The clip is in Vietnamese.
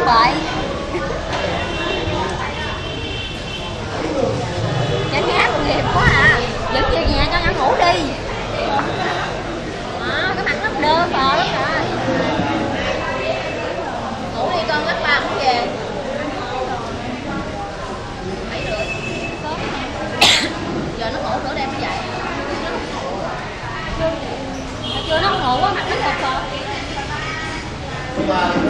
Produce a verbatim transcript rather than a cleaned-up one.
vậy. Cha hát tội nghiệp quá à. Dẫn về nhà cho nó ngủ đi. Đó, cái mặt nó đơ phờ lắm rồi. Ngủ đi con, lát ba cũng về. bảy rưỡi. Giờ nó ngủ nữa đem nó dậy. Chưa nó ngủ quá, mặt nó phờ phờ.